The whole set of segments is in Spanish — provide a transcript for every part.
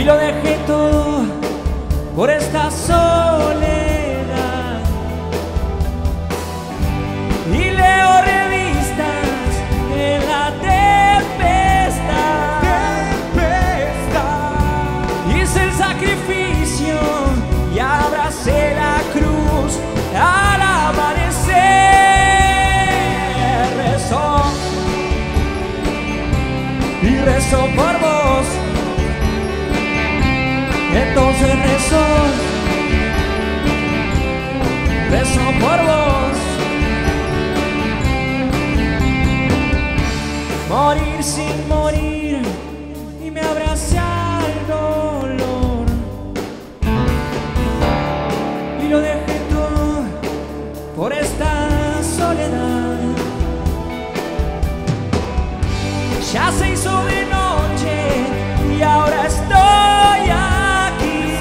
y lo dejé todo por esta soledad. Y leo revistas en la tempestad. Hice el sacrificio y abracé la cruz al amanecer. Rezo y rezo por vos. Entonces rezo por vos. Morir sin morir y me abracé al dolor y lo dejé todo por esta soledad. Ya se hizo de noche y ahora estoy aquí.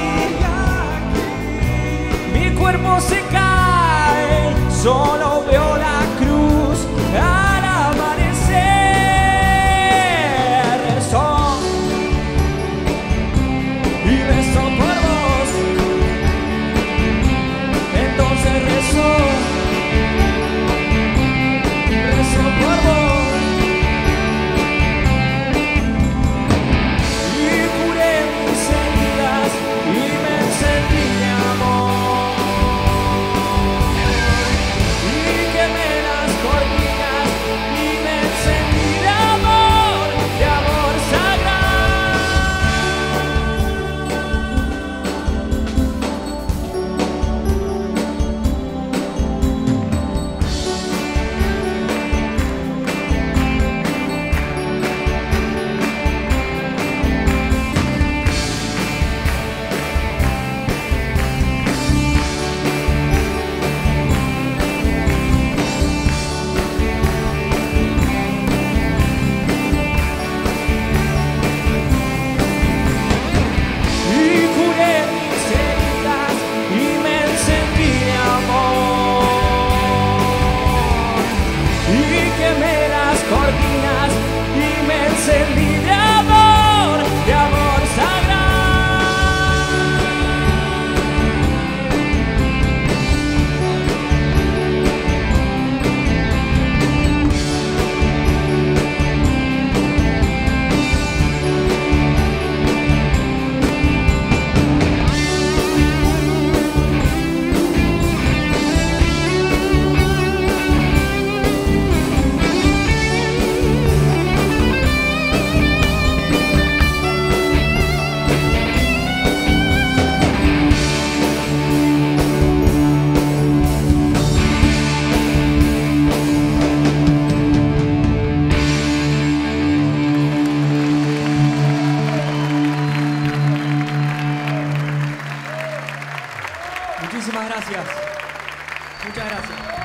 Mi cuerpo se cae, solo veo la cruz al amanecer. Rezo y rezo por vos. Entonces rezo por vos. Cortinas y me encendí de amor Muchísimas gracias. Muchas gracias.